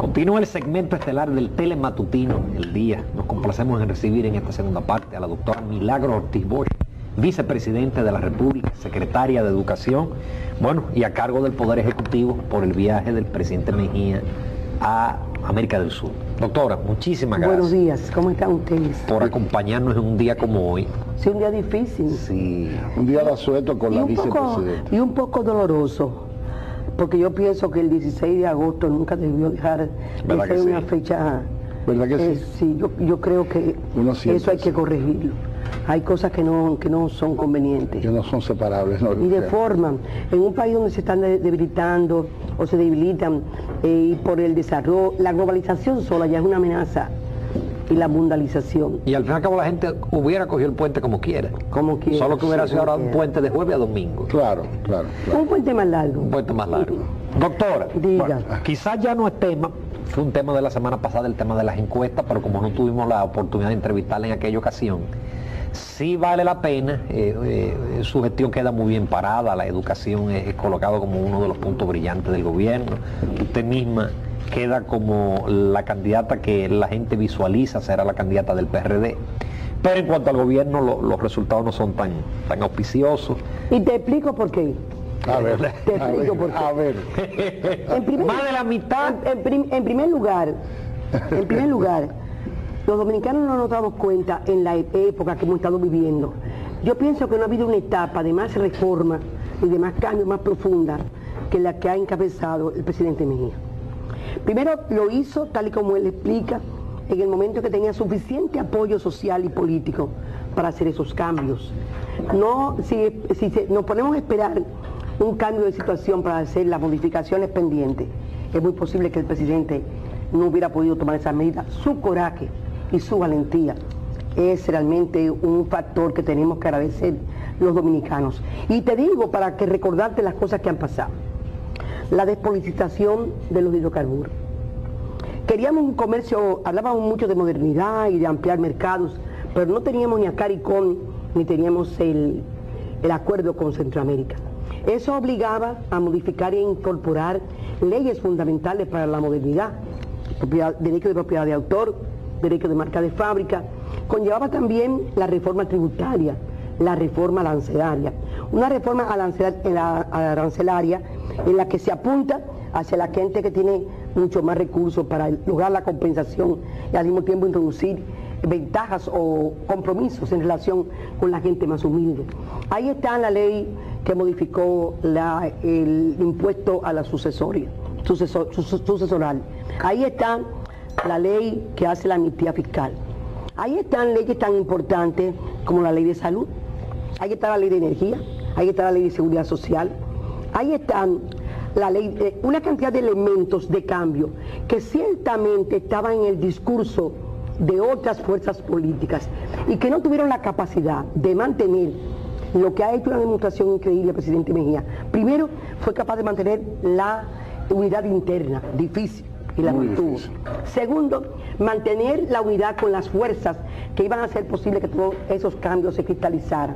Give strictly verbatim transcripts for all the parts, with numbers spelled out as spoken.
Continúa el segmento estelar del Telematutino El Día. Nos complacemos en recibir en esta segunda parte a la doctora Milagros Ortiz Bosch, vicepresidente de la República, secretaria de Educación, bueno, y a cargo del Poder Ejecutivo por el viaje del presidente Mejía a América del Sur. Doctora, muchísimas gracias. Buenos días, ¿cómo están ustedes? Por acompañarnos en un día como hoy. Sí, un día difícil. Sí. Un día de asueto con y la un poco, vicepresidenta. y un poco doloroso, porque yo pienso que el dieciséis de agosto nunca debió dejar de ser sí? una fecha. ¿Verdad que eh, sí? Sí, yo, yo creo que Uno siente eso hay eso. que corregirlo. Hay cosas que no, que no son convenientes. Que no son separables. No, Y deforman. En un país donde se están de- debilitando o se debilitan eh, y por el desarrollo, la globalización sola ya es una amenaza, y la mundialización. Y al fin y al cabo la gente hubiera cogido el puente como quiera. Como quiera, Solo que hubiera sí, sido ahora como un quiera. puente de jueves a domingo. Claro, claro, claro. Un puente más largo. Un puente más largo. Doctora, Diga. bueno, quizás ya no es tema, fue un tema de la semana pasada, el tema de las encuestas, pero como no tuvimos la oportunidad de entrevistarla en aquella ocasión, sí vale la pena, eh, eh, su gestión queda muy bien parada, la educación es, es colocado como uno de los puntos brillantes del gobierno, usted misma queda como la candidata que la gente visualiza será la candidata del P R D, pero en cuanto al gobierno lo- los resultados no son tan, tan auspiciosos. Y te explico por qué. A ver, Te a explico ver, por qué. a ver. En primer, Más de la mitad. En, en prim- en primer lugar, en primer lugar, los dominicanos no nos damos cuenta en la época que hemos estado viviendo. Yo pienso que no ha habido una etapa de más reforma y de más cambios más profunda que la que ha encabezado el presidente Mejía. Primero lo hizo, tal y como él explica, en el momento que tenía suficiente apoyo social y político para hacer esos cambios. No, si, si se- nos ponemos a esperar un cambio de situación para hacer las modificaciones pendientes, es muy posible que el presidente no hubiera podido tomar esas medidas. Su coraje y su valentía es realmente un factor que tenemos que agradecer los dominicanos. Y te digo, para que recordarte las cosas que han pasado. La despolitización de los hidrocarburos. Queríamos un comercio, hablábamos mucho de modernidad y de ampliar mercados, pero no teníamos ni a CARICOM ni teníamos el, el acuerdo con Centroamérica. Eso obligaba a modificar e incorporar leyes fundamentales para la modernidad, propiedad, derecho de propiedad de autor, derecho de marca de fábrica. Conllevaba también la reforma tributaria, la reforma arancelaria. Una reforma arancelaria, arancelaria en la que se apunta hacia la gente que tiene mucho más recursos para lograr la compensación y al mismo tiempo introducir ventajas o compromisos en relación con la gente más humilde. Ahí está la ley que modificó la, el impuesto a la sucesoria, sucesor, sucesoral. Ahí está la ley que hace la amnistía fiscal. Ahí están leyes tan importantes como la ley de salud. Ahí está la ley de energía. Ahí está la ley de seguridad social. Ahí están la ley, eh, una cantidad de elementos de cambio que ciertamente estaban en el discurso de otras fuerzas políticas y que no tuvieron la capacidad de mantener lo que ha hecho una demostración increíble el presidente Mejía. Primero, fue capaz de mantener la unidad interna, difícil, y la Muy mantuvo. difícil. Segundo, mantener la unidad con las fuerzas que iban a hacer posible que todos esos cambios se cristalizaran.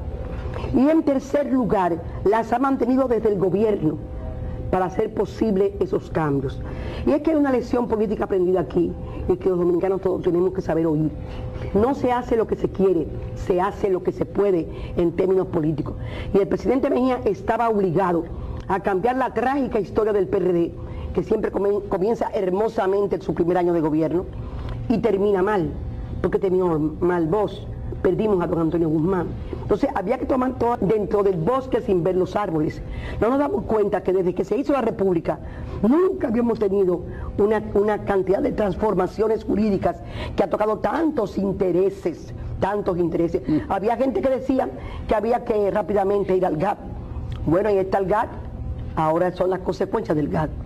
Y en tercer lugar, las ha mantenido desde el gobierno para hacer posible esos cambios. Y es que hay una lección política aprendida aquí y que los dominicanos todos tenemos que saber oír. No se hace lo que se quiere, se hace lo que se puede en términos políticos. Y el presidente Mejía estaba obligado a cambiar la trágica historia del P R D, que siempre comienza hermosamente su primer año de gobierno y termina mal, porque terminó mal vos. Perdimos a don Antonio Guzmán. Entonces había que tomar todo dentro del bosque sin ver los árboles. No nos damos cuenta que desde que se hizo la República nunca habíamos tenido una, una cantidad de transformaciones jurídicas que ha tocado tantos intereses, tantos intereses. Mm. Había gente que decía que había que rápidamente ir al G A T. Bueno, ahí está el G A T, ahora son las consecuencias del G A T.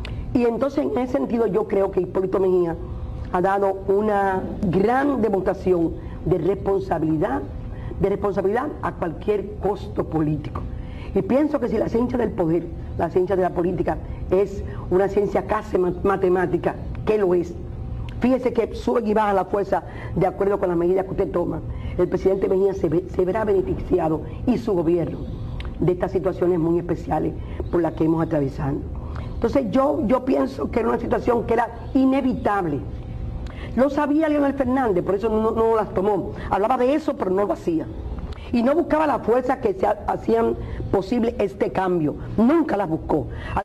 Y entonces en ese sentido yo creo que Hipólito Mejía ha dado una gran demostración de responsabilidad, de responsabilidad a cualquier costo político. Y pienso que si la ciencia del poder, la ciencia de la política, es una ciencia casi matemática, ¿qué lo es? Fíjese que sube y baja la fuerza de acuerdo con las medidas que usted toma. El presidente Mejía se, ve, se verá beneficiado y su gobierno de estas situaciones muy especiales por las que hemos atravesado. Entonces yo, yo pienso que era una situación que era inevitable. Lo sabía Leonel Fernández, por eso no, no las tomó. Hablaba de eso, pero no lo hacía. Y no buscaba las fuerzas que se hacían posible este cambio. Nunca las buscó. A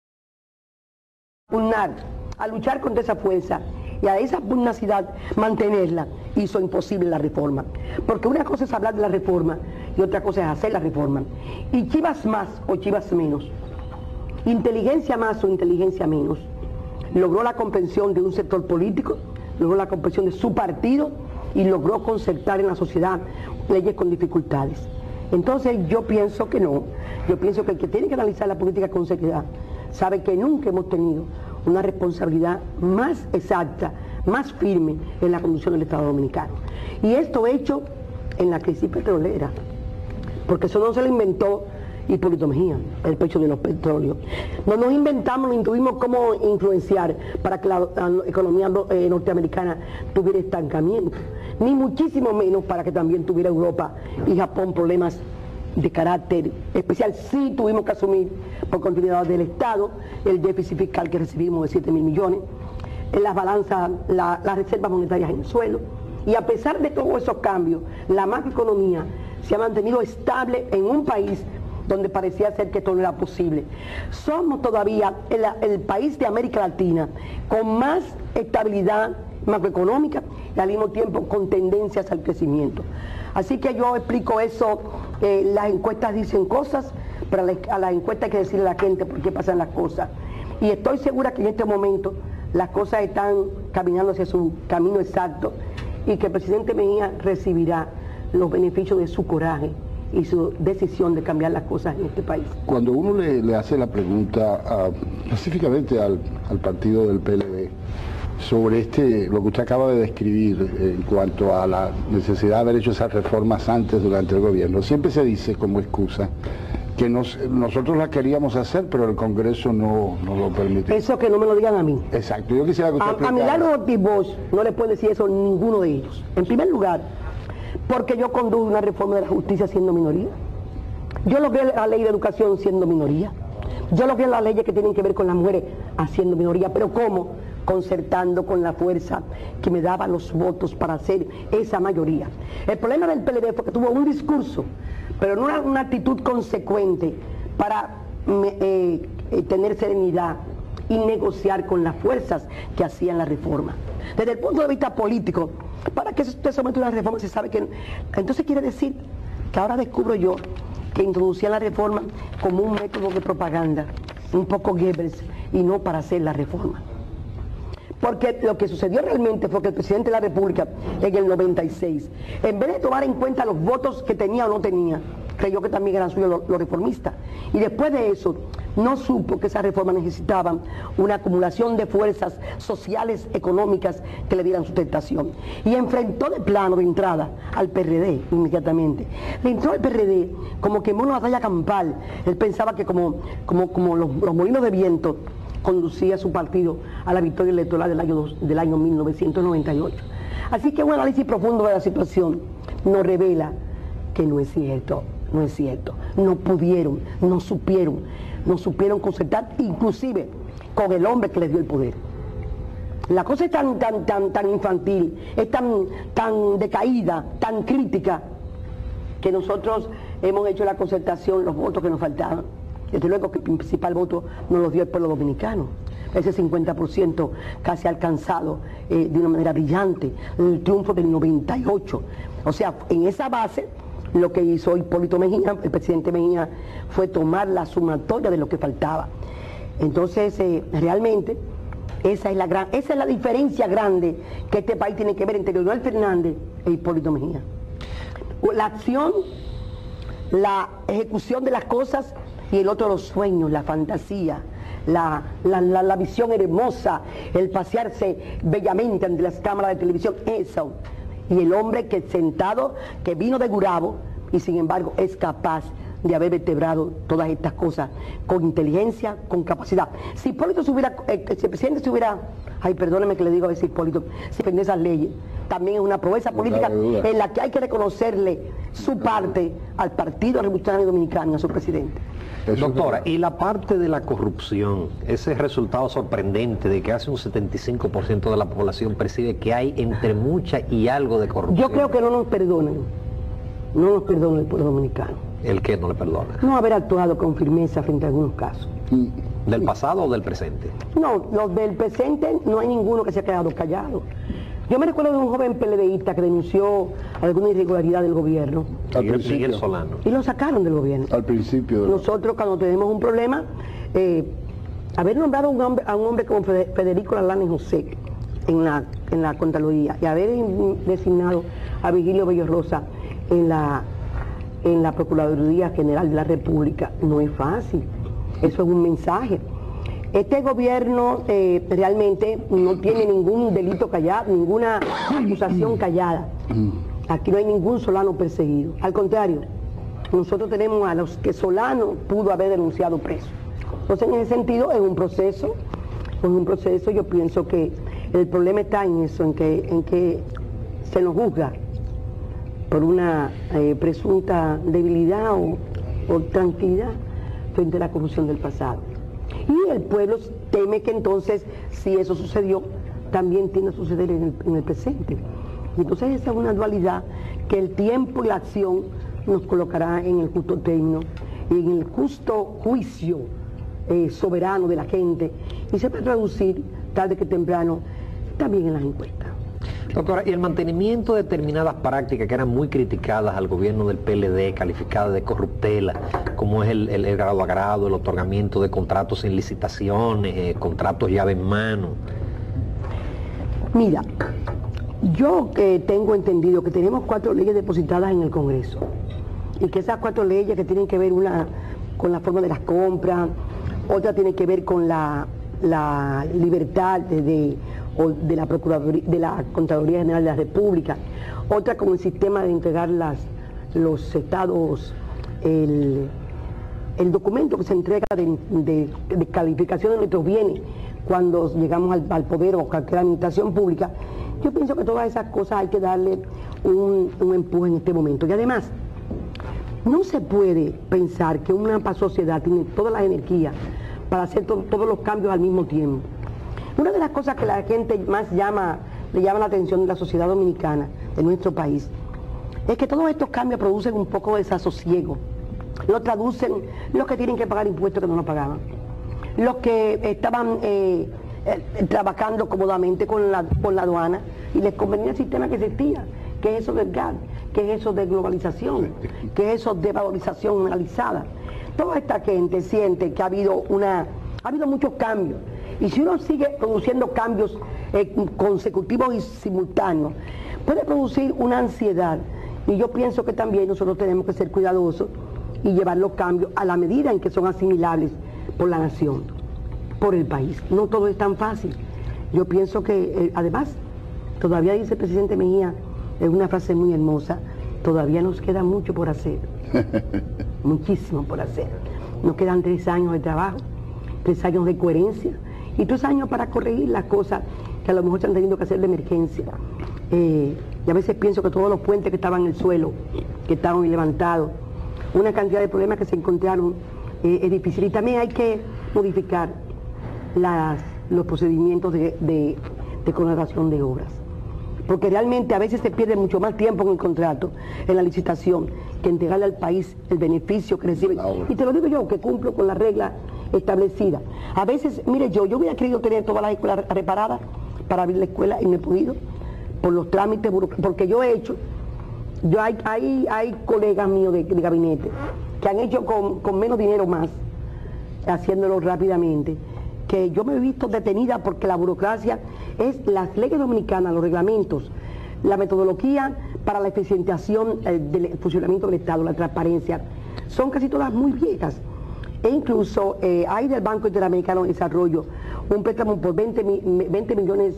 pugnar, a luchar contra esa fuerza y a esa pugnacidad mantenerla, hizo imposible la reforma. Porque una cosa es hablar de la reforma y otra cosa es hacer la reforma. Y Chivas más o Chivas menos, inteligencia más o inteligencia menos, logró la comprensión de un sector político, logró la comprensión de su partido y logró concertar en la sociedad leyes con dificultades. Entonces yo pienso que no, yo pienso que el que tiene que analizar la política con seriedad sabe que nunca hemos tenido una responsabilidad más exacta, más firme en la conducción del Estado Dominicano. Y esto hecho en la crisis petrolera, porque eso no se lo inventó Hipólito Mejía, el pecho de los petróleos. No nos inventamos, no intuimos cómo influenciar para que la, la economía eh, norteamericana tuviera estancamiento, ni muchísimo menos para que también tuviera Europa y Japón problemas de carácter especial. Sí tuvimos que asumir por continuidad del Estado el déficit fiscal que recibimos de siete mil millones, en las balanzas, la, las reservas monetarias en el suelo, y a pesar de todos esos cambios, la macroeconomía se ha mantenido estable en un país donde parecía ser que esto no era posible. Somos todavía el, el país de América Latina con más estabilidad macroeconómica y al mismo tiempo con tendencias al crecimiento. Así que yo explico eso, eh, las encuestas dicen cosas, pero a, la, a las encuestas hay que decirle a la gente por qué pasan las cosas. Y estoy segura que en este momento las cosas están caminando hacia su camino exacto y que el presidente Mejía recibirá los beneficios de su coraje y su decisión de cambiar las cosas en este país. Cuando uno le, le hace la pregunta a, específicamente al, al partido del P L D sobre este, lo que usted acaba de describir en cuanto a la necesidad de haber hecho esas reformas antes durante el gobierno, siempre se dice como excusa que nos, nosotros las queríamos hacer, pero el Congreso no, no lo permitió. Eso que no me lo digan a mí. Exacto, yo quisiera que usted A, explicara. a Milagro Ortiz Bosch no le puede decir eso ninguno de ellos. En primer lugar, porque yo conduje una reforma de la justicia siendo minoría. Yo logré la ley de educación siendo minoría. Yo logré las leyes que tienen que ver con las mujeres haciendo minoría. ¿Pero cómo? Concertando con la fuerza que me daba los votos para hacer esa mayoría. El problema del P L D fue que tuvo un discurso, pero no era una actitud consecuente para eh, eh, tener serenidad y negociar con las fuerzas que hacían la reforma. Desde el punto de vista político, para que usted someta una reforma se sabe que... Entonces quiere decir que ahora descubro yo que introducían la reforma como un método de propaganda, un poco Goebbels, y no para hacer la reforma. Porque lo que sucedió realmente fue que el presidente de la República en el noventa y seis, en vez de tomar en cuenta los votos que tenía o no tenía, creyó que también eran suyos los, los reformistas. Y después de eso, no supo que esas reformas necesitaban una acumulación de fuerzas sociales, económicas que le dieran sustentación. Y enfrentó de plano, de entrada, al P R D inmediatamente. Le entró al P R D como que en una batalla campal. Él pensaba que como, como, como los, los molinos de viento conducía su partido a la victoria electoral del año, del año mil novecientos noventa y ocho. Así que un análisis profundo de la situación nos revela que no es cierto, no es cierto. No pudieron, no supieron, no supieron concertar, inclusive con el hombre que les dio el poder. La cosa es tan, tan, tan, tan infantil, es tan, tan decaída, tan crítica, que nosotros hemos hecho la concertación, los votos que nos faltaban. Desde luego que el principal voto nos lo dio el pueblo dominicano. Ese cincuenta por ciento casi alcanzado eh, de una manera brillante, el triunfo del noventa y ocho. O sea, en esa base, lo que hizo Hipólito Mejía, el presidente Mejía, fue tomar la sumatoria de lo que faltaba. Entonces, eh, realmente, esa es, la gran, esa es la diferencia grande que este país tiene que ver entre Leonel Fernández e Hipólito Mejía. La acción, la ejecución de las cosas, y el otro los sueños, la fantasía, la, la, la, la visión hermosa, el pasearse bellamente ante las cámaras de televisión, eso. Y el hombre que sentado, que vino de Gurabo y sin embargo es capaz de haber vertebrado todas estas cosas con inteligencia, con capacidad. Si Hipólito se hubiera, eh, si el presidente se hubiera, ay, perdóneme que le digo a veces Hipólito, si defendió esas leyes, también es una proeza política en la que hay que reconocerle su parte al Partido Revolucionario Dominicano y a su presidente. Eso Doctora, es y la parte de la corrupción, ese resultado sorprendente de que hace un setenta y cinco por ciento de la población percibe que hay entre mucha y algo de corrupción. Yo creo que no nos perdonan, no nos perdona el pueblo dominicano. ¿El qué no le perdona? No haber actuado con firmeza frente a algunos casos. ¿Del pasado o del presente? No, los del presente no hay ninguno que se ha quedado callado. Yo me recuerdo de un joven PLDista que denunció alguna irregularidad del gobierno. Al Miguel, principio. Miguel Solano. Y lo sacaron del gobierno. Al principio. de- Nosotros cuando tenemos un problema, eh, haber nombrado a un hombre, a un hombre como Fede- Federico Lalane José en la, en la Contraloría y haber in- designado a Virgilio Bello Rosa en la, en la Procuraduría General de la República no es fácil. Eso es un mensaje. Este gobierno eh, realmente no tiene ningún delito callado, ninguna acusación callada. Aquí no hay ningún Solano perseguido. Al contrario, nosotros tenemos a los que Solano pudo haber denunciado preso. Entonces, en ese sentido, es un proceso, es un proceso, yo pienso que el problema está en eso, en que, en que se nos juzga por una eh, presunta debilidad o, o tranquilidad frente a la corrupción del pasado. Y el pueblo teme que entonces, si eso sucedió, también tiene que suceder en el, en el presente. Y entonces esa es una dualidad que el tiempo y la acción nos colocará en el justo término y en el justo juicio eh, soberano de la gente, y se va a traducir tarde que temprano también en las encuestas. Doctora, y el mantenimiento de determinadas prácticas que eran muy criticadas al gobierno del P L D, calificadas de corruptela, como es el, el, el grado a grado, el otorgamiento de contratos sin licitaciones, eh, contratos llave en mano. Mira, yo que tengo entendido que tenemos cuatro leyes depositadas en el Congreso y que esas cuatro leyes que tienen que ver una con la forma de las compras, otra tiene que ver con la, la libertad de, de, o de la Procuraduría, de la Contraloría General de la República, otra con el sistema de entregar las, los estados, el, el documento que se entrega de, de, de calificación de nuestros bienes cuando llegamos al, al poder o a cualquier administración pública. Yo pienso que todas esas cosas hay que darle un, un empuje en este momento. Y además, no se puede pensar que una sociedad tiene todas las energías para hacer to todos los cambios al mismo tiempo. Una de las cosas que la gente más llama, le llama la atención de la sociedad dominicana, de nuestro país, es que todos estos cambios producen un poco de desasosiego. Lo traducen los que tienen que pagar impuestos que no lo pagaban, los que estaban eh, eh, trabajando cómodamente con la, con la aduana y les convenía el sistema que existía, que es eso del G A T, que es eso de globalización, que es eso de valorización generalizada. Toda esta gente siente que ha habido, una, ha habido muchos cambios, y si uno sigue produciendo cambios eh, consecutivos y simultáneos, puede producir una ansiedad, y yo pienso que también nosotros tenemos que ser cuidadosos y llevar los cambios a la medida en que son asimilables por la nación, por el país. No todo es tan fácil. Yo pienso que, eh, además, todavía dice el presidente Mejía, es una frase muy hermosa, todavía nos queda mucho por hacer, muchísimo por hacer. Nos quedan tres años de trabajo, tres años de coherencia y tres años para corregir las cosas que a lo mejor se han tenido que hacer de emergencia. Eh, y a veces pienso que todos los puentes que estaban en el suelo, que estaban levantados, una cantidad de problemas que se encontraron, eh, es difícil. Y también hay que modificar las, los procedimientos de, de, de contratación de obras, porque realmente a veces se pierde mucho más tiempo en el contrato, en la licitación, que entregarle al país el beneficio que recibe. Y te lo digo yo, que cumplo con la regla establecida. A veces, mire, yo, yo hubiera querido tener todas las escuelas reparadas para abrir la escuela y no he podido, por los trámites, porque yo he hecho, yo hay, hay, hay colegas míos de, de gabinete que han hecho con, con menos dinero más, haciéndolo rápidamente, que yo me he visto detenida porque la burocracia es las leyes dominicanas, los reglamentos, la metodología para la eficientización eh, del funcionamiento del Estado, la transparencia, son casi todas muy viejas. E incluso eh, hay del Banco Interamericano de Desarrollo un préstamo por veinte millones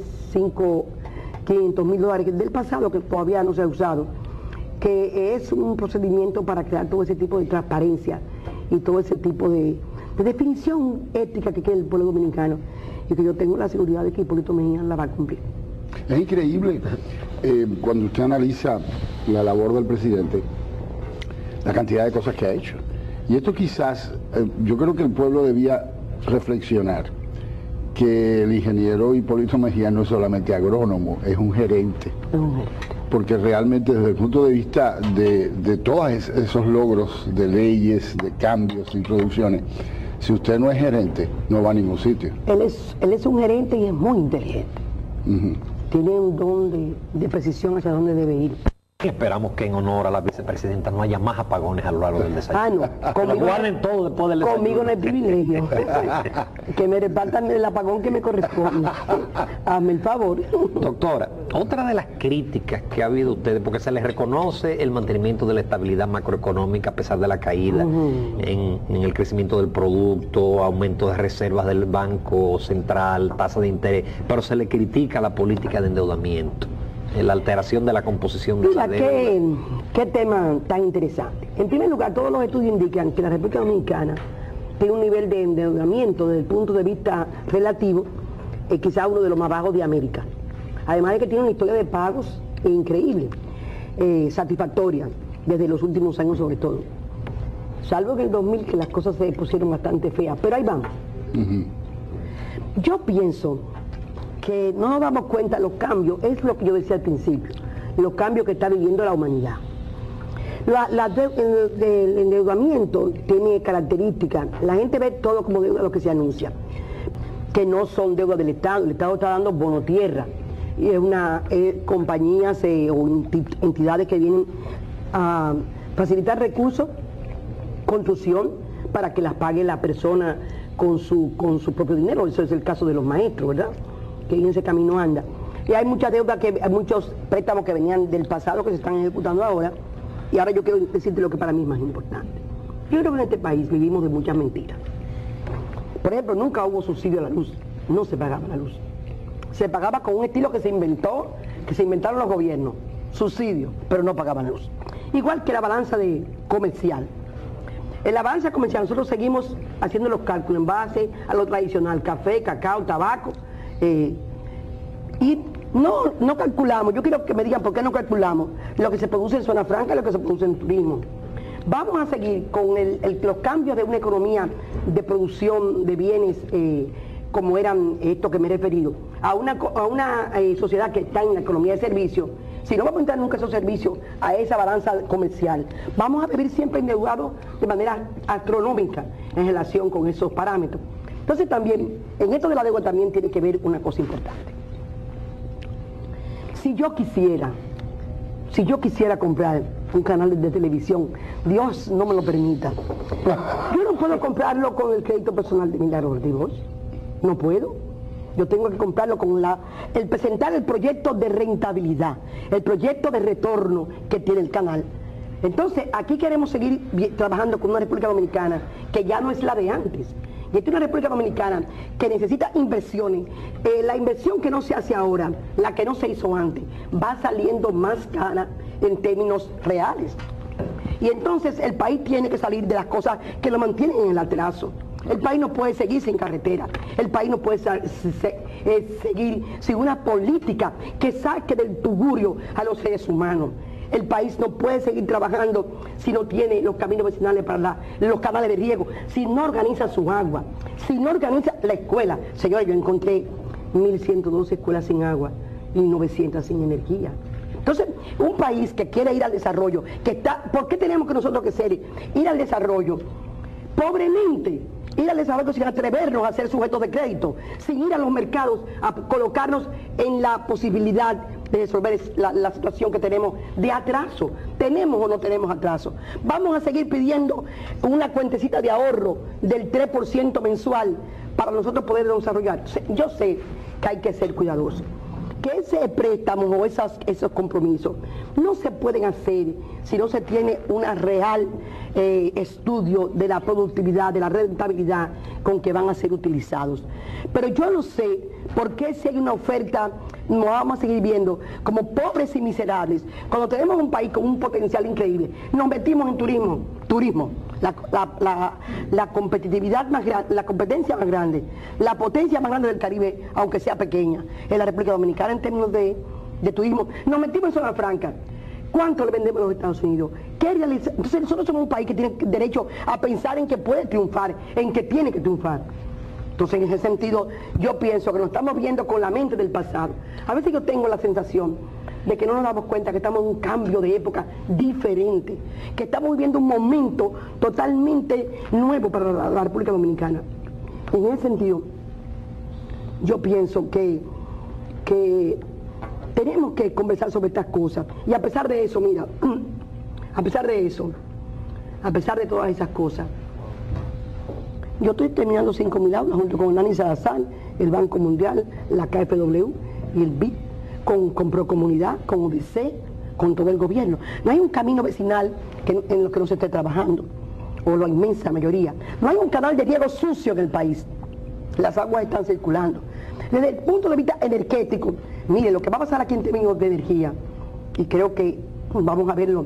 quinientos mil dólares del pasado que todavía no se ha usado, que es un procedimiento para crear todo ese tipo de transparencia y todo ese tipo de, de definición ética que quiere el pueblo dominicano, y que yo tengo la seguridad de que Hipólito Mejía la va a cumplir. Es increíble eh, cuando usted analiza la labor del presidente, la cantidad de cosas que ha hecho. Y esto quizás, eh, yo creo que el pueblo debía reflexionar que el ingeniero Hipólito Mejía no es solamente agrónomo, es un gerente. Es un gerente. Porque realmente desde el punto de vista de, de todos esos logros de leyes, de cambios, de introducciones, si usted no es gerente, no va a ningún sitio. Él es, él es un gerente y es muy inteligente. Uh-huh. Tiene un don de, de precisión hacia dónde debe ir. Esperamos que en honor a la vicepresidenta no haya más apagones a lo largo del desayuno. Ah, no. Conmigo, guarden todo después del desayuno. Conmigo no hay privilegio. Que me repartan el apagón que me corresponde. Hazme el favor. Doctora, otra de las críticas que ha habido ustedes, porque se les reconoce el mantenimiento de la estabilidad macroeconómica a pesar de la caída uh-huh. en, en el crecimiento del producto, aumento de reservas del Banco Central, tasa de interés, pero se le critica la política de endeudamiento, la alteración de la composición de Mira, la deuda. Qué, qué tema tan interesante. En primer lugar, todos los estudios indican que la República Dominicana tiene un nivel de endeudamiento desde el punto de vista relativo, eh, quizá uno de los más bajos de América. Además de que tiene una historia de pagos increíble, eh, satisfactoria, desde los últimos años sobre todo. Salvo en el dos mil que las cosas se pusieron bastante feas, pero ahí vamos. Uh-huh. Yo pienso que no nos damos cuenta de los cambios, es lo que yo decía al principio, los cambios que está viviendo la humanidad. La, la de, el, el endeudamiento tiene características, la gente ve todo como deuda lo que se anuncia, que no son deudas del Estado, el Estado está dando bono tierra, y es una eh, compañías eh, o entidades que vienen a facilitar recursos, construcción, para que las pague la persona con su, con su propio dinero, eso es el caso de los maestros, ¿verdad? Que en ese camino anda. Y hay muchas deudas, que hay muchos préstamos que venían del pasado que se están ejecutando ahora, y ahora yo quiero decirte lo que para mí es más importante. Yo creo que en este país vivimos de muchas mentiras. Por ejemplo, nunca hubo subsidio a la luz, no se pagaba la luz. Se pagaba con un estilo que se inventó, que se inventaron los gobiernos, subsidio, pero no pagaban la luz. Igual que la balanza de comercial. En la balanza comercial nosotros seguimos haciendo los cálculos en base a lo tradicional, café, cacao, tabaco, Eh, y no, no calculamos, yo quiero que me digan por qué no calculamos lo que se produce en zona franca y lo que se produce en turismo. Vamos a seguir con el, el, los cambios de una economía de producción de bienes eh, como eran estos que me he referido, a una, a una eh, sociedad que está en la economía de servicios. Si no vamos a entrar nunca esos servicios a esa balanza comercial, vamos a vivir siempre endeudados de manera astronómica en relación con esos parámetros. Entonces también, en esto de la deuda también tiene que ver una cosa importante. Si yo quisiera, si yo quisiera comprar un canal de, de televisión, Dios no me lo permita, yo no puedo comprarlo con el crédito personal de Milagros Ortiz Bosch, no puedo. Yo tengo que comprarlo con la, el presentar el proyecto de rentabilidad, el proyecto de retorno que tiene el canal. Entonces, aquí queremos seguir trabajando con una República Dominicana que ya no es la de antes. Y esta es una República Dominicana que necesita inversiones. Eh, la inversión que no se hace ahora, la que no se hizo antes, va saliendo más cara en términos reales. Y entonces el país tiene que salir de las cosas que lo mantienen en el atraso. El país no puede seguir sin carretera, el país no puede se, se, eh, seguir sin una política que saque del tugurio a los seres humanos. El país no puede seguir trabajando si no tiene los caminos vecinales para la, los canales de riego, si no organiza su agua, si no organiza la escuela. Señores, yo encontré mil ciento doce escuelas sin agua y novecientas sin energía. Entonces, un país que quiere ir al desarrollo, que está, ¿por qué tenemos que nosotros que ser ir al desarrollo? Pobremente, ir al desarrollo sin atrevernos a ser sujetos de crédito, sin ir a los mercados a colocarnos en la posibilidad de resolver la, la situación que tenemos de atraso. ¿Tenemos o no tenemos atraso? Vamos a seguir pidiendo una cuentecita de ahorro del tres por ciento mensual para nosotros poder desarrollar. Yo sé que hay que ser cuidadosos, que ese préstamo o esas, esos compromisos no se pueden hacer si no se tiene una real eh, estudio de la productividad, de la rentabilidad con que van a ser utilizados. Pero yo no sé por qué si hay una oferta nos vamos a seguir viendo como pobres y miserables, cuando tenemos un país con un potencial increíble. Nos metimos en turismo, turismo, la, la, la, la competitividad más grande, la competencia más grande, la potencia más grande del Caribe, aunque sea pequeña, en la República Dominicana en términos de, de turismo. Nos metimos en zona franca. ¿Cuánto le vendemos a los Estados Unidos? ¿Qué realiza? Entonces nosotros somos un país que tiene derecho a pensar en que puede triunfar, en que tiene que triunfar. Entonces, en ese sentido, yo pienso que nos estamos viendo con la mente del pasado. A veces yo tengo la sensación de que no nos damos cuenta que estamos en un cambio de época diferente, que estamos viviendo un momento totalmente nuevo para la, la República Dominicana. En ese sentido, yo pienso que, que tenemos que conversar sobre estas cosas. Y a pesar de eso, mira, a pesar de eso, a pesar de todas esas cosas, yo estoy terminando cinco mil aulas junto con Nani Salazar, el Banco Mundial, la K F W y el B I D, con, con Procomunidad, con U D C, con todo el gobierno. No hay un camino vecinal que, en lo que no se esté trabajando, o la inmensa mayoría. No hay un canal de riego sucio en el país. Las aguas están circulando. Desde el punto de vista energético, mire, lo que va a pasar aquí en términos de energía, y creo que vamos a verlo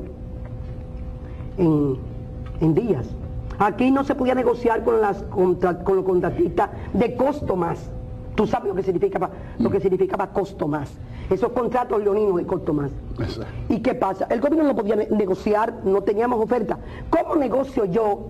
en, en días. Aquí no se podía negociar con, las, contra, con los contratistas de costo más. Tú sabes lo que significaba, lo que significaba costo más. Esos contratos leoninos de costo más. Exacto. ¿Y qué pasa? El gobierno no podía negociar, no teníamos oferta. ¿Cómo negocio yo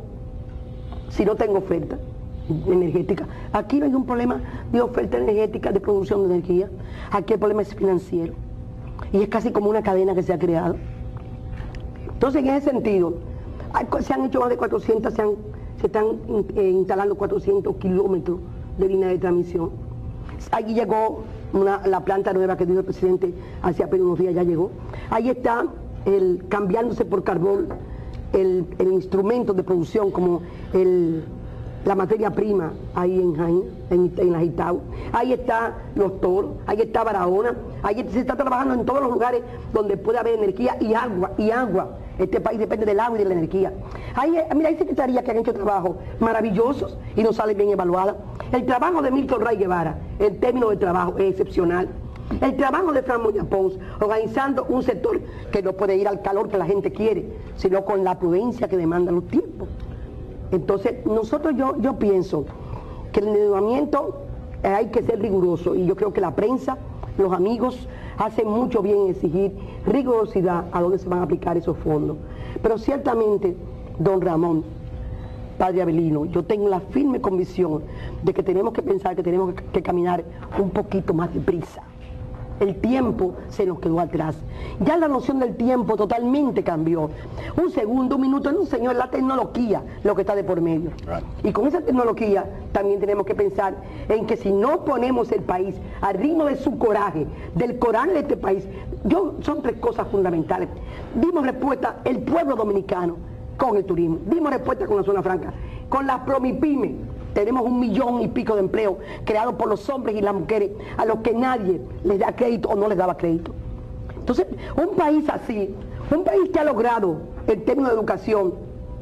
si no tengo oferta energética? Aquí no hay un problema de oferta energética, de producción de energía. Aquí el problema es financiero. Y es casi como una cadena que se ha creado. Entonces, en ese sentido, se han hecho más de cuatrocientos, se, han, se están eh, instalando cuatrocientos kilómetros de línea de transmisión. Allí llegó una, la planta nueva que dijo el presidente hace apenas unos días, ya llegó. Ahí está el, cambiándose por carbón el, el instrumento de producción como el, la materia prima ahí en Jaén, en, en la Itau. Ahí está Los Toros, ahí está Barahona, ahí se está trabajando en todos los lugares donde puede haber energía y agua, y agua. Este país depende del agua y de la energía. Hay, mira, hay secretarías que han hecho trabajos maravillosos y no salen bien evaluadas. El trabajo de Milton Ray Guevara, en términos de trabajo, es excepcional. El trabajo de Fran Moya Pons, organizando un sector que no puede ir al calor que la gente quiere, sino con la prudencia que demandan los tiempos. Entonces, nosotros, yo, yo pienso que el endeudamiento eh, hay que ser riguroso, y yo creo que la prensa, los amigos, hacen mucho bien en exigir rigurosidad a dónde se van a aplicar esos fondos. Pero ciertamente, don Ramón, padre Abelino, yo tengo la firme convicción de que tenemos que pensar que tenemos que, que caminar un poquito más deprisa. El tiempo se nos quedó atrás. Ya la noción del tiempo totalmente cambió. Un segundo, un minuto, no, señor, la tecnología, lo que está de por medio. Right. Y con esa tecnología también tenemos que pensar en que si no ponemos el país al ritmo de su coraje, del coraje de este país, yo, son tres cosas fundamentales. Dimos respuesta el pueblo dominicano con el turismo, dimos respuesta con la zona franca, con las promipymes. Tenemos un millón y pico de empleos creados por los hombres y las mujeres a los que nadie les da crédito o no les daba crédito. Entonces, un país así, un país que ha logrado, en términos de educación,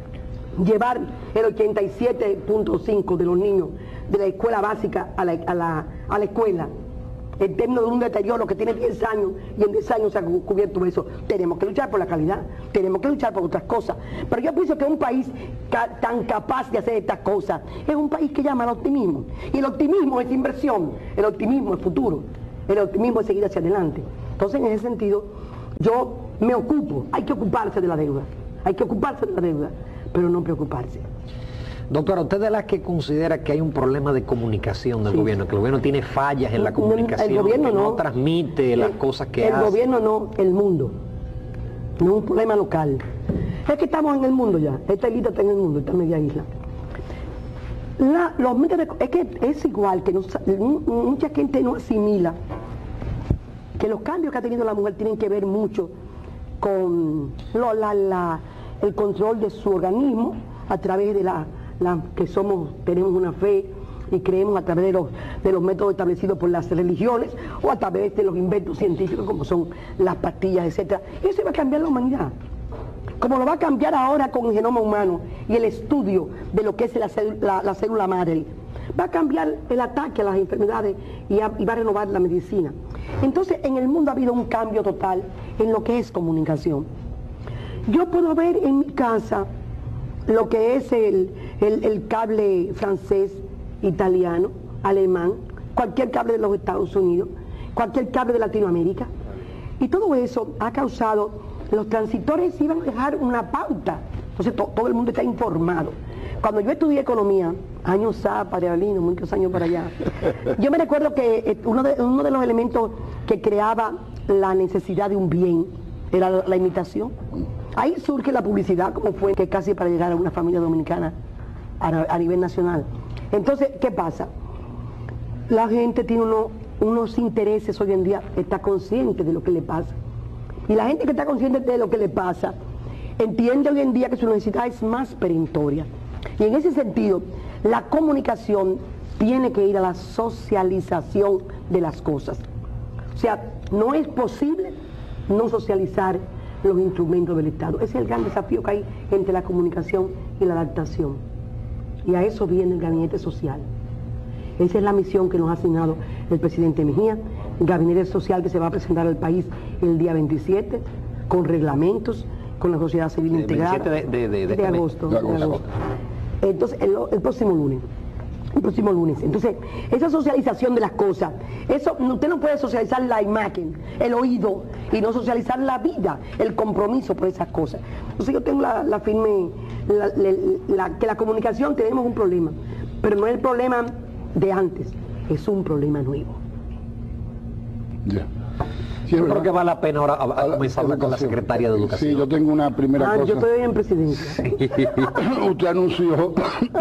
llevar el ochenta y siete punto cinco de los niños de la escuela básica a la, a la, a la escuela, en términos de un deterioro que tiene diez años y en diez años se ha cubierto eso. Tenemos que luchar por la calidad, tenemos que luchar por otras cosas. Pero yo pienso que un país ca tan capaz de hacer estas cosas es un país que llama al optimismo. Y el optimismo es inversión, el optimismo es futuro, el optimismo es seguir hacia adelante. Entonces, en ese sentido, yo me ocupo, hay que ocuparse de la deuda, hay que ocuparse de la deuda, pero no preocuparse. Doctora, ¿usted es de las que considera que hay un problema de comunicación del sí. gobierno, que el gobierno tiene fallas en la comunicación, el gobierno que no, no transmite las el, cosas que el hace? El gobierno no, el mundo. No es un problema local. Es que estamos en el mundo ya, esta islita está en el mundo, esta media isla. La, los medios de, es que es igual, que no, mucha gente no asimila que los cambios que ha tenido la mujer tienen que ver mucho con lo, la, la, el control de su organismo a través de la... La, que somos, tenemos una fe y creemos a través de los, de los métodos establecidos por las religiones o a través de los inventos científicos como son las pastillas, etcétera. Eso va a cambiar la humanidad, como lo va a cambiar ahora con el genoma humano y el estudio de lo que es la, la, la célula madre. Va a cambiar el ataque a las enfermedades y, a, y va a renovar la medicina. Entonces, en el mundo ha habido un cambio total en lo que es comunicación. Yo puedo ver en mi casa lo que es el, el, el cable francés, italiano, alemán, cualquier cable de los Estados Unidos, cualquier cable de Latinoamérica. Y todo eso ha causado los transitores iban a dejar una pauta, entonces to, todo el mundo está informado. Cuando yo estudié economía, años A, para Avelino, muchos años para allá, yo me recuerdo que uno de, uno de los elementos que creaba la necesidad de un bien era la, la imitación. Ahí surge la publicidad, como fue que casi para llegar a una familia dominicana a, a nivel nacional. Entonces, ¿qué pasa? La gente tiene uno, unos intereses hoy en día, está consciente de lo que le pasa. Y la gente que está consciente de lo que le pasa, entiende hoy en día que su necesidad es más perentoria. Y en ese sentido, la comunicación tiene que ir a la socialización de las cosas. O sea, no es posible no socializar los instrumentos del Estado. Ese es el gran desafío que hay entre la comunicación y la adaptación. Y a eso viene el gabinete social. Esa es la misión que nos ha asignado el presidente Mejía, el gabinete social que se va a presentar al país el día veintisiete, con reglamentos, con la sociedad civil integrada. veintisiete de, de, de, de agosto. de agosto. De agosto. Entonces, el, el próximo lunes. El próximo lunes. Entonces, esa socialización de las cosas, eso usted no puede socializar la imagen, el oído, y no socializar la vida, el compromiso por esas cosas. Entonces yo tengo la, la firme, la, la, la, que la comunicación tenemos un problema, pero no es el problema de antes, es un problema nuevo. Ya. Sí, yo creo que vale la pena ahora a, a comenzar con la secretaria de Educación. Sí, yo tengo una primera Ah, cosa. yo estoy hoy en presidencia. Usted anunció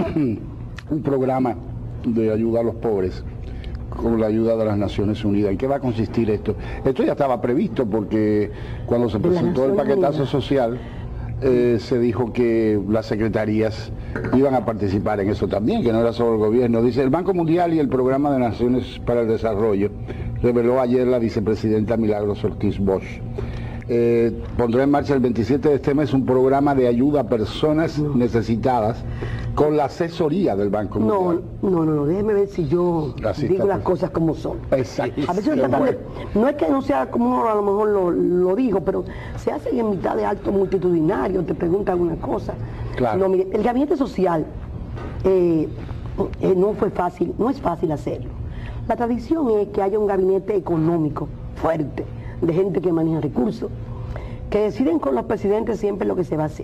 un programa de ayuda a los pobres con la ayuda de las Naciones Unidas. ¿En qué va a consistir esto? Esto ya estaba previsto porque cuando se presentó el paquetazo social eh, se dijo que las secretarías iban a participar en eso también, que no era solo el gobierno. Dice, el Banco Mundial y el Programa de Naciones para el Desarrollo, reveló ayer la vicepresidenta Milagros Ortiz Bosch. Eh, pondrá en marcha el veintisiete de este mes un programa de ayuda a personas no. necesitadas con la asesoría del Banco Mundial. No, no, no, no, déjeme ver si yo Así digo las cosas como son. Exacto. A veces tratan de, no es que no sea como uno a lo mejor lo, lo dijo, pero se hace en mitad de actos multitudinarios, te preguntan alguna cosa. Claro. No, mire, el gabinete social eh, eh, no fue fácil, no es fácil hacerlo. La tradición es que haya un gabinete económico fuerte, de gente que maneja recursos, que deciden con los presidentes siempre lo que se va a hacer.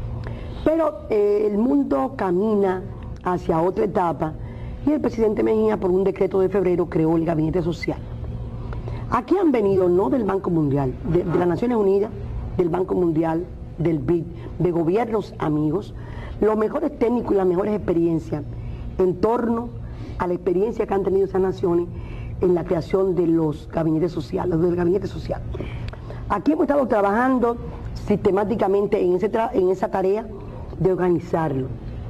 Pero eh, el mundo camina hacia otra etapa y el presidente Mejía, por un decreto de febrero, creó el gabinete social. Aquí han venido no del Banco Mundial, de, de las Naciones Unidas, del Banco Mundial, del B I D, de gobiernos amigos, los mejores técnicos y las mejores experiencias en torno a la experiencia que han tenido esas naciones en la creación de los gabinetes sociales, del gabinete social. Aquí hemos estado trabajando sistemáticamente en, ese tra en esa tarea de organizarlo.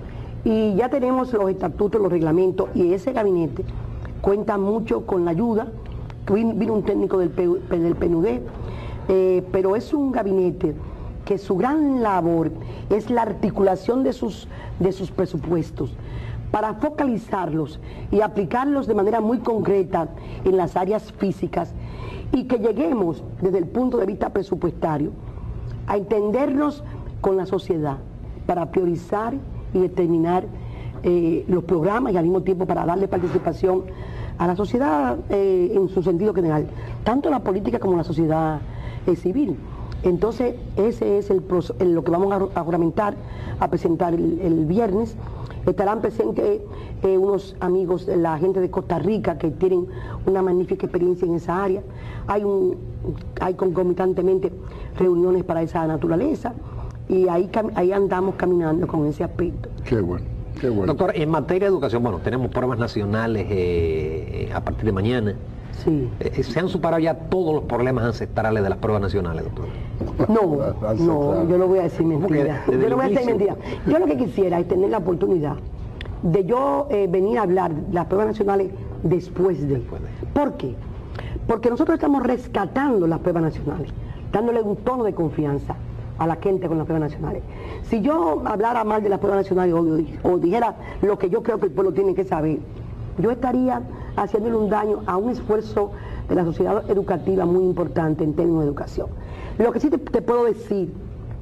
Y ya tenemos los estatutos, los reglamentos, y ese gabinete cuenta mucho con la ayuda. Vino un técnico del, P del P N U D, eh, pero es un gabinete que su gran labor es la articulación de sus, de sus presupuestos, para focalizarlos y aplicarlos de manera muy concreta en las áreas físicas y que lleguemos desde el punto de vista presupuestario a entendernos con la sociedad para priorizar y determinar eh, los programas y al mismo tiempo para darle participación a la sociedad eh, en su sentido general, tanto la política como la sociedad eh, civil. Entonces ese es el, el, lo que vamos a, a juramentar, a presentar el, el viernes. Estarán presentes eh, unos amigos de la gente de Costa Rica que tienen una magnífica experiencia en esa área. Hay, un, hay concomitantemente reuniones para esa naturaleza y ahí, ahí andamos caminando con ese aspecto. Qué bueno, qué bueno. Doctor, en materia de educación, bueno, tenemos pruebas nacionales eh, a partir de mañana. Sí. Eh, ¿Se han superado ya todos los problemas ancestrales de las pruebas nacionales, doctor? No, no, yo no voy a decir mentira. Yo no voy a decir mentira. Yo lo que quisiera es tener la oportunidad de yo eh, venir a hablar de las pruebas nacionales después de. Después de. ¿Por qué? Porque nosotros estamos rescatando las pruebas nacionales, dándole un tono de confianza a la gente con las pruebas nacionales. Si yo hablara mal de las pruebas nacionales o, o dijera lo que yo creo que el pueblo tiene que saber, yo estaría haciéndole un daño a un esfuerzo de la sociedad educativa muy importante en términos de educación. Lo que sí te, te puedo decir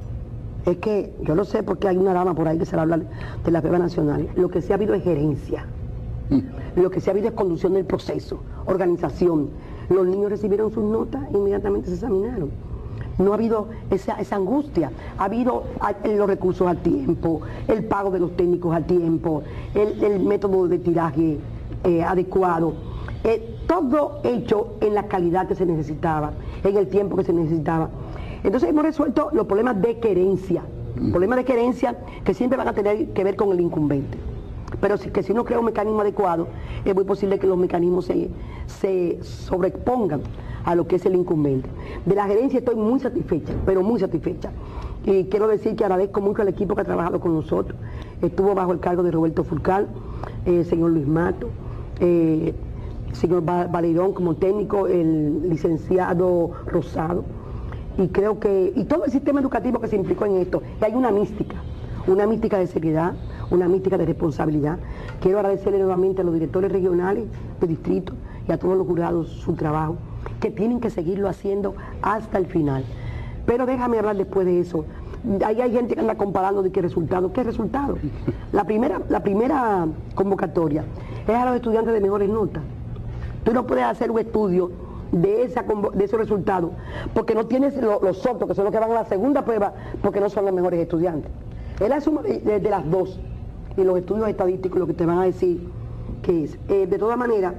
es que, yo lo sé porque hay una dama por ahí que se va a hablar de las pruebas nacionales, lo que sí ha habido es gerencia, mm. lo que sí ha habido es conducción del proceso, organización. Los niños recibieron sus notas e inmediatamente se examinaron. No ha habido esa, esa angustia, ha habido los recursos al tiempo, el pago de los técnicos al tiempo, el, el método de tiraje eh, adecuado, eh, todo hecho en la calidad que se necesitaba, en el tiempo que se necesitaba. Entonces hemos resuelto los problemas de querencia, problemas de querencia que siempre van a tener que ver con el incumbente. Pero si, que si uno crea un mecanismo adecuado, es muy posible que los mecanismos se, se sobrepongan a lo que es el incumbente. De la gerencia estoy muy satisfecha, pero muy satisfecha. Y quiero decir que agradezco mucho al equipo que ha trabajado con nosotros. Estuvo bajo el cargo de Roberto Fulcal, el eh, señor Luis Mato, eh, el señor Valerón como técnico, el licenciado Rosado. Y creo que, y todo el sistema educativo que se implicó en esto, y hay una mística, una mística de seriedad, una mística de responsabilidad. Quiero agradecerle nuevamente a los directores regionales de distrito y a todos los jurados su trabajo, que tienen que seguirlo haciendo hasta el final. Pero déjame hablar después de eso. Ahí hay gente que anda comparando de qué resultado. ¿Qué resultado? La primera, la primera convocatoria es a los estudiantes de mejores notas. Tú no puedes hacer un estudio de, esa, de esos resultados porque no tienes lo, los otros, que son los que van a la segunda prueba, porque no son los mejores estudiantes. Es la suma de, de, de las dos. Y los estudios estadísticos lo que te van a decir que es. Eh, de todas maneras,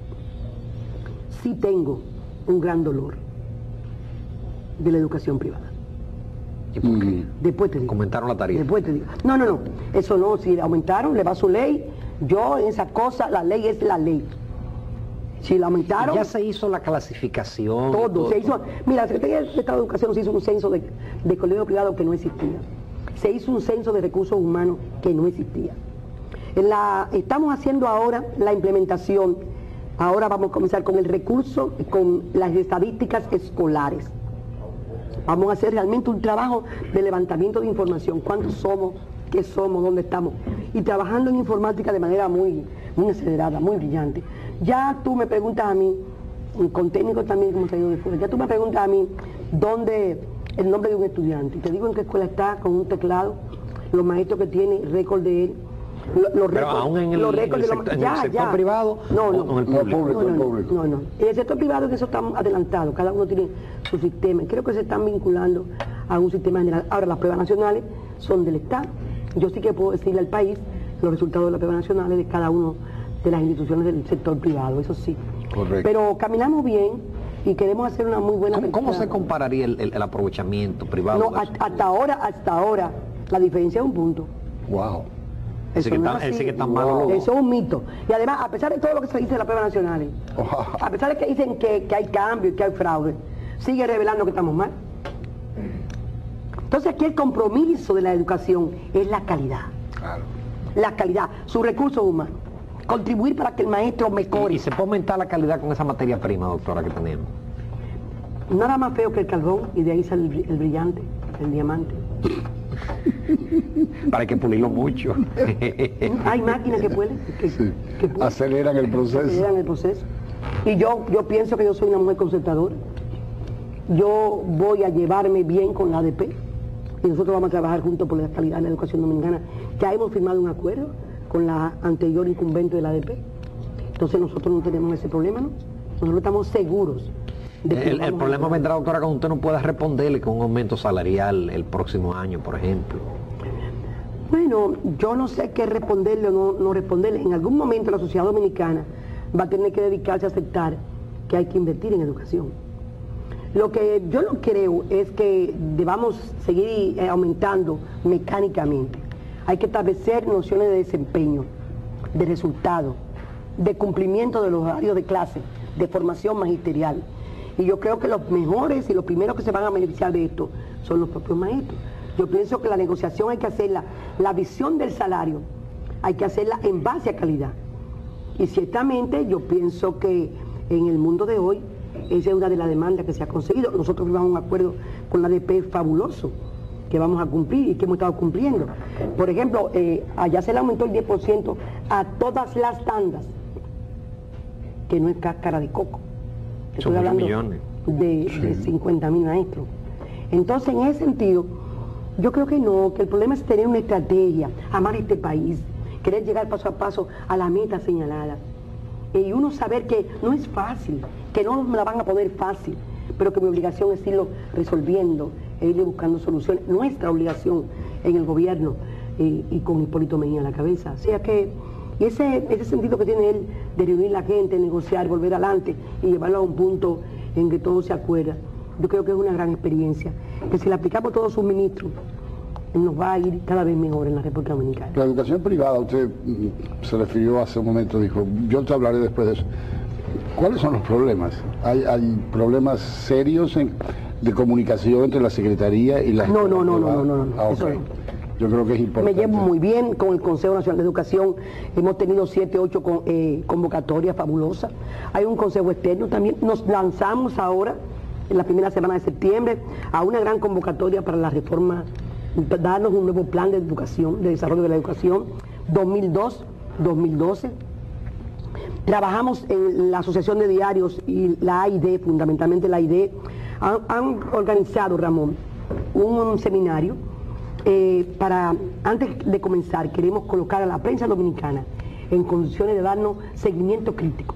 sí tengo un gran dolor de la educación privada. ¿Y por qué? Después te digo. Comentaron la tarifa. Después te digo. No, no, no. Eso no, si aumentaron, le va su ley. Yo en esa cosa, la ley es la ley. Si la aumentaron. Ya se hizo la clasificación. Todo, todo. se hizo. Mira, la Secretaría de Estado de Educación se hizo un censo de, de colegio privado que no existía. Se hizo un censo de recursos humanos que no existía. En la, estamos haciendo ahora la implementación. Ahora vamos a comenzar con el recurso, con las estadísticas escolares. Vamos a hacer realmente un trabajo de levantamiento de información. ¿Cuántos somos? ¿Qué somos? ¿Dónde estamos? Y trabajando en informática de manera muy, muy acelerada, muy brillante. Ya tú me preguntas a mí, con técnicos también como salido de fuera, ya tú me preguntas a mí dónde el nombre de un estudiante. Te digo en qué escuela está, con un teclado, los maestros que tiene, récord de él. Los Pero récords, aún en el, los en el récords sector, de los, en ya, el sector ya. privado no, no, o en el no, público. público. No, no, público. no, no. En el sector privado que eso está adelantado, cada uno tiene su sistema. Creo que se están vinculando a un sistema general. Ahora las pruebas nacionales son del Estado. Yo sí que puedo decirle al país los resultados de las pruebas nacionales de cada uno de las instituciones del sector privado, eso sí. Correcto. Pero caminamos bien y queremos hacer una muy buena... ¿Cómo, cómo mezcla. se compararía el, el, el aprovechamiento privado? No, versus hasta, hasta ahora, hasta ahora, la diferencia es un punto. Wow. Ese que no tan- es así. ese que tan malo lo- Eso es un mito. Y además, a pesar de todo lo que se dice de las pruebas nacionales, a pesar de que dicen que, que hay cambio y que hay fraude, sigue revelando que estamos mal. Entonces aquí el compromiso de la educación es la calidad. Claro. La calidad, sus recursos humanos. Contribuir para que el maestro mejore. Y, y se puede aumentar la calidad con esa materia prima, doctora, que tenemos. Nada más feo que el carbón y de ahí sale el, el brillante, el diamante. Para que pulirlo mucho. Hay máquinas que pueden, que, Sí. que pueden. Aceleran el proceso. Aceleran el proceso. Y yo, yo pienso que yo soy una mujer concertadora. Yo voy a llevarme bien con la A D P y nosotros vamos a trabajar juntos por la calidad de la educación dominicana. Ya hemos firmado un acuerdo con la anterior incumbente de la A D P. Entonces nosotros no tenemos ese problema, ¿no? Nosotros estamos seguros. De que El, vamos el a problema lograr. vendrá, doctora, cuando usted no pueda responderle con un aumento salarial el próximo año, por ejemplo. Bueno, yo no sé qué responderle o no, no responderle. En algún momento la sociedad dominicana va a tener que dedicarse a aceptar que hay que invertir en educación. Lo que yo no creo es que debamos seguir eh, aumentando mecánicamente. Hay que establecer nociones de desempeño, de resultado, de cumplimiento de los horarios de clase, de formación magisterial. Y yo creo que los mejores y los primeros que se van a beneficiar de esto son los propios maestros. Yo pienso que la negociación hay que hacerla, la visión del salario, hay que hacerla en base a calidad. Y ciertamente yo pienso que en el mundo de hoy, esa es una de las demandas que se ha conseguido. Nosotros firmamos un acuerdo con la A D P fabuloso, que vamos a cumplir y que hemos estado cumpliendo. Por ejemplo, eh, allá se le aumentó el diez por ciento a todas las tandas, que no es cáscara de coco. Estoy Son muchos hablando millones. de, de cincuenta mil maestros. Entonces, en ese sentido, yo creo que no, que el problema es tener una estrategia, amar este país, querer llegar paso a paso a la meta señalada. Y uno saber que no es fácil, que no me la van a poner fácil, pero que mi obligación es irlo resolviendo, e irle buscando soluciones. Nuestra obligación en el gobierno y, y con Hipólito Mejía a la cabeza. O sea que y ese, ese sentido que tiene él de reunir la gente, negociar, volver adelante y llevarlo a un punto en que todo se acuerda, yo creo que es una gran experiencia, que si la aplicamos a todos sus ministros, nos va a ir cada vez mejor en la República Dominicana. La educación privada, usted mm, se refirió hace un momento, dijo, yo te hablaré después de eso. ¿Cuáles son los problemas? ¿Hay, hay problemas serios en, de comunicación entre la Secretaría y la No, no, no, no, no, no, no. Ah, Eso okay. no. Yo creo que es importante. Me llevo muy bien con el Consejo Nacional de Educación. Hemos tenido siete, ocho con, eh, convocatorias fabulosas. Hay un consejo externo también. Nos lanzamos ahora, en la primera semana de septiembre, a una gran convocatoria para la reforma, darnos un nuevo plan de educación, de desarrollo de la educación, dos mil dos a dos mil doce. Trabajamos en la Asociación de Diarios y la A I D, fundamentalmente la A I D, han, han organizado, Ramón, un, un seminario eh, para, antes de comenzar, queremos colocar a la prensa dominicana en condiciones de darnos seguimiento crítico.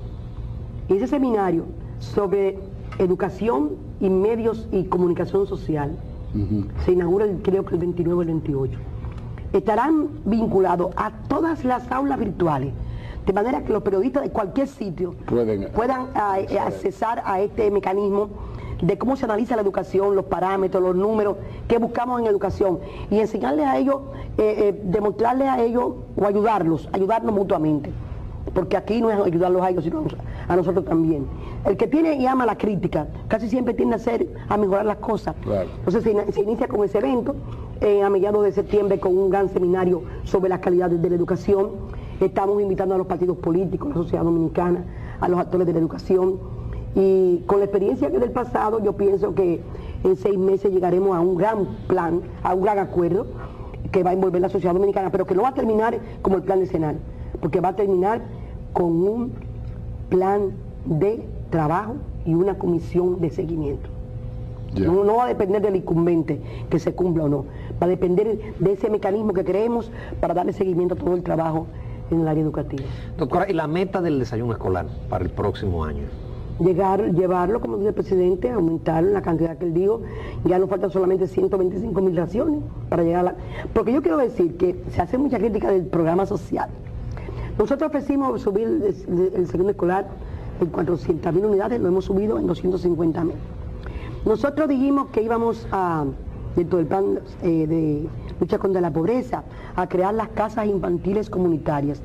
Y ese seminario sobre educación y medios y comunicación social uh-huh. se inaugura creo que el veintinueve o el veintiocho. Estarán vinculados a todas las aulas virtuales, de manera que los periodistas de cualquier sitio pueden, puedan a, a, accesar a este mecanismo de cómo se analiza la educación, los parámetros, los números que buscamos en educación y enseñarles a ellos, eh, eh, demostrarles a ellos o ayudarlos, ayudarnos mutuamente, porque aquí no es ayudarlos a ellos, sino a nosotros también. El que tiene y ama la crítica, casi siempre tiende a hacer, a mejorar las cosas. Claro. Entonces se, se inicia con ese evento, eh, a mediados de septiembre con un gran seminario sobre las calidades de la educación. Estamos invitando a los partidos políticos, a la sociedad dominicana, a los actores de la educación. Y con la experiencia que del pasado, yo pienso que en seis meses llegaremos a un gran plan, a un gran acuerdo que va a envolver la sociedad dominicana, pero que no va a terminar como el plan decenal, porque va a terminar con un plan de trabajo y una comisión de seguimiento. Yeah. No, no va a depender del incumbente que se cumpla o no, va a depender de ese mecanismo que creemos para darle seguimiento a todo el trabajo en el área educativa. Doctora, ¿y la meta del desayuno escolar para el próximo año? Llegar, llevarlo, como dice el presidente, aumentar la cantidad que él dijo. Ya nos faltan solamente ciento veinticinco mil raciones para llegar a la... Porque yo quiero decir que se hace mucha crítica del programa social. Nosotros ofrecimos subir el, el, el segundo escolar en cuatrocientas mil unidades, lo hemos subido en doscientas cincuenta mil. Nosotros dijimos que íbamos a, dentro del plan eh, de lucha contra la pobreza, a crear las casas infantiles comunitarias.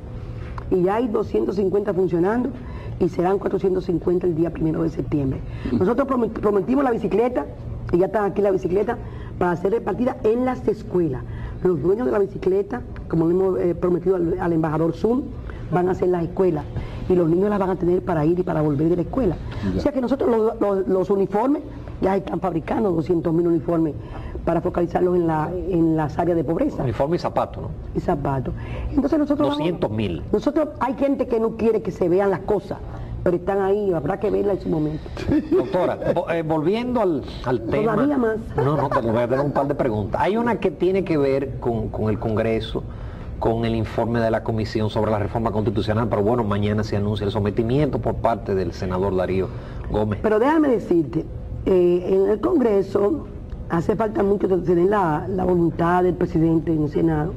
Y ya hay doscientas cincuenta funcionando y serán cuatrocientas cincuenta el día primero de septiembre. Nosotros prometimos la bicicleta, y ya está aquí la bicicleta, para ser repartida en las escuelas. Los dueños de la bicicleta, como le hemos eh, prometido al, al embajador Zoom, van a ser las escuelas y los niños las van a tener para ir y para volver de la escuela. Ya. O sea que nosotros los, los, los uniformes, ya están fabricando doscientos mil uniformes para focalizarlos en, la, en las áreas de pobreza. Uniforme y zapato, ¿no? Y zapato. Entonces nosotros doscientos mil. Nosotros, hay gente que no quiere que se vean las cosas, pero están ahí, habrá que verla en su momento. Doctora, eh, volviendo al, al tema... Todavía más. No, no, te voy a dar un par de preguntas. Hay una que tiene que ver con, con el Congreso, con el informe de la Comisión sobre la Reforma Constitucional, pero bueno, mañana se anuncia el sometimiento por parte del senador Darío Gómez. Pero déjame decirte, eh, en el Congreso hace falta mucho tener la, la voluntad del presidente en el Senado.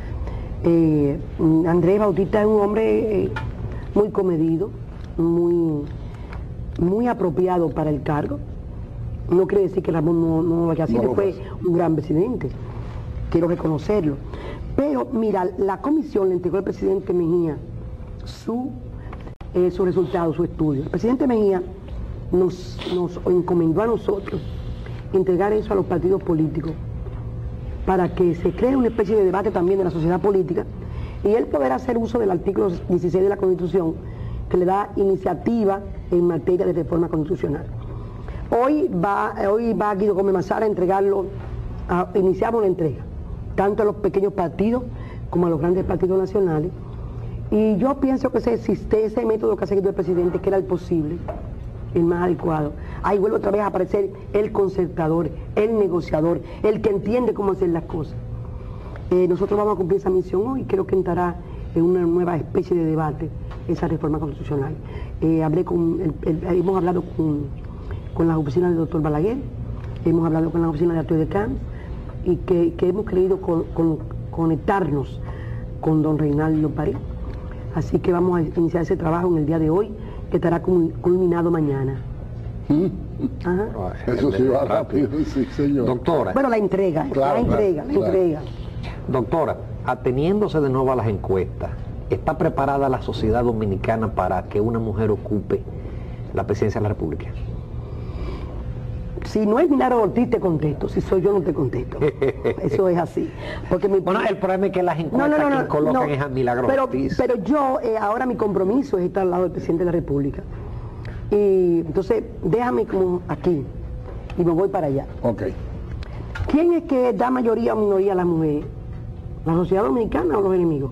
Eh, Andrés Bautista es un hombre eh, muy comedido, muy, muy apropiado para el cargo. No quiere decir que Ramón no, no lo haya sido, no, fue un gran presidente, quiero reconocerlo. Pero mira, la comisión le entregó al presidente Mejía su, eh, su resultado, su estudio. El presidente Mejía nos, nos encomendó a nosotros entregar eso a los partidos políticos para que se cree una especie de debate también de la sociedad política y él poder hacer uso del artículo dieciséis de la Constitución que le da iniciativa en materia de reforma constitucional. Hoy va, hoy va Guido Gómez Mazara a entregarlo, a, iniciamos la entrega, tanto a los pequeños partidos como a los grandes partidos nacionales. Y yo pienso que ese, existe, ese método que ha seguido el presidente, que era el posible, el más adecuado. Ahí vuelve otra vez a aparecer el concertador, el negociador, el que entiende cómo hacer las cosas. Eh, nosotros vamos a cumplir esa misión hoy y creo que entrará en una nueva especie de debate esa reforma constitucional. Eh, hablé con, el, el, hemos hablado con con las oficinas del doctor Balaguer, hemos hablado con las oficinas de Arturo de Camps y que, que hemos querido con, con, conectarnos con don Reinaldo París. Así que vamos a iniciar ese trabajo en el día de hoy, que estará culminado mañana. Ajá. Eso sí va rápido, sí, señor. Doctora. Bueno, la entrega, claro, la entrega, claro, la entrega. Doctora, ateniéndose de nuevo a las encuestas, ¿está preparada la sociedad dominicana para que una mujer ocupe la presidencia de la República? Si no es Milagro Ortiz, te contesto. Si soy yo, no te contesto. Eso es así. Porque mi... Bueno, el problema es que las encuestas no, no, no, que colocan no, es a Milagro pero, Ortiz. Pero yo, eh, ahora mi compromiso es estar al lado del presidente de la República. Y entonces, déjame como aquí, y me voy para allá. Ok. ¿Quién es que da mayoría o minoría a las mujeres? ¿La sociedad dominicana o los enemigos?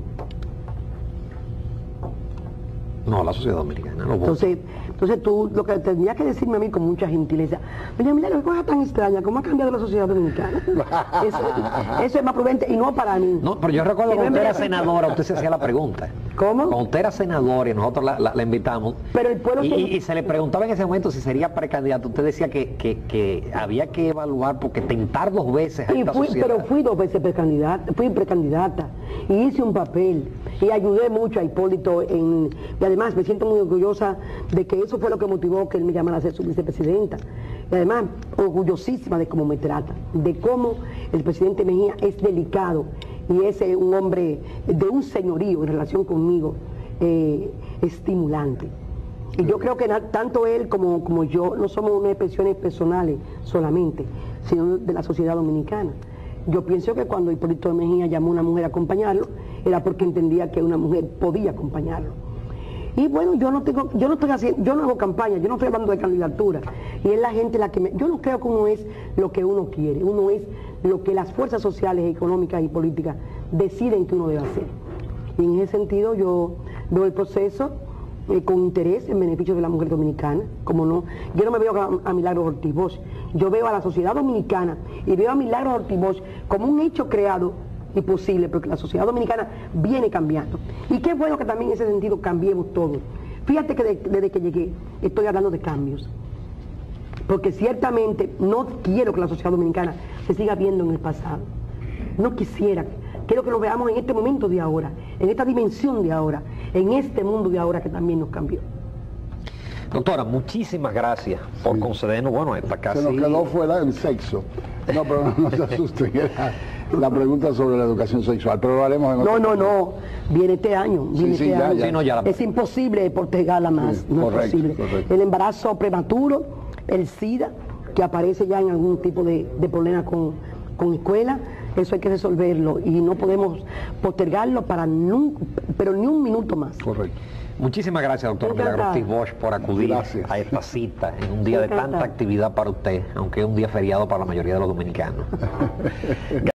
No, la sociedad dominicana. Los entonces, entonces tú lo que tendrías que decirme a mí con mucha gentileza, mira, mira, qué cosa tan extraña, ¿cómo ha cambiado la sociedad dominicana? Eso, eso es más prudente y no para mí. No, pero yo recuerdo que cuando usted era senadora, usted se hacía la pregunta. ¿Cómo? Cuando usted era senadora y nosotros la, la, la invitamos, pero el pueblo y, se... y, y se le preguntaba en ese momento si sería precandidato, usted decía que, que, que había que evaluar porque tentar dos veces a y esta fui, sociedad. Pero fui dos veces precandidata, fui precandidata y hice un papel y ayudé mucho a Hipólito en, y además me siento muy orgullosa de que eso fue lo que motivó que él me llamara a ser su vicepresidenta. Y además, orgullosísima de cómo me trata, de cómo el presidente Mejía es delicado y es eh, un hombre de un señorío en relación conmigo, eh, estimulante. Y yo creo que na, tanto él como, como yo no somos unas expresiones personales solamente, sino de la sociedad dominicana. Yo pienso que cuando Hipólito Mejía llamó a una mujer a acompañarlo, era porque entendía que una mujer podía acompañarlo. Y bueno, yo no tengo, yo no estoy haciendo, yo no hago campaña, yo no estoy hablando de candidatura. Y es la gente la que me, yo no creo que uno es lo que uno quiere, uno es lo que las fuerzas sociales, económicas y políticas deciden que uno debe hacer. Y en ese sentido yo veo el proceso eh, con interés en beneficio de la mujer dominicana, como no, yo no me veo a, a Milagros Ortiz Bosch, yo veo a la sociedad dominicana y veo a Milagros Ortiz Bosch como un hecho creado y posible, porque la sociedad dominicana viene cambiando. Y qué bueno que también en ese sentido cambiemos todo. Fíjate que de, desde que llegué estoy hablando de cambios, porque ciertamente no quiero que la sociedad dominicana se siga viendo en el pasado. No quisiera, quiero que lo veamos en este momento de ahora, en esta dimensión de ahora, en este mundo de ahora que también nos cambió. Doctora, muchísimas gracias por sí. concedernos, bueno, esta casi... Se nos quedó fuera el sexo. No, pero no, no se asusten, era la pregunta sobre la educación sexual, pero lo haremos en otro No, no, no, viene este año, viene sí, sí, este ya, año. ya. Sí, no, ya la... Es imposible postergarla más, Sí, no correcto, es posible. correcto. El embarazo prematuro, el SIDA, que aparece ya en algún tipo de, de problema con, con escuela, eso hay que resolverlo y no podemos postergarlo para nunca, pero ni un minuto más. Correcto. Muchísimas gracias, doctor Milagros Ortiz Bosch, por acudir gracias. a esta cita en un día de tanta actividad para usted, aunque es un día feriado para la mayoría de los dominicanos.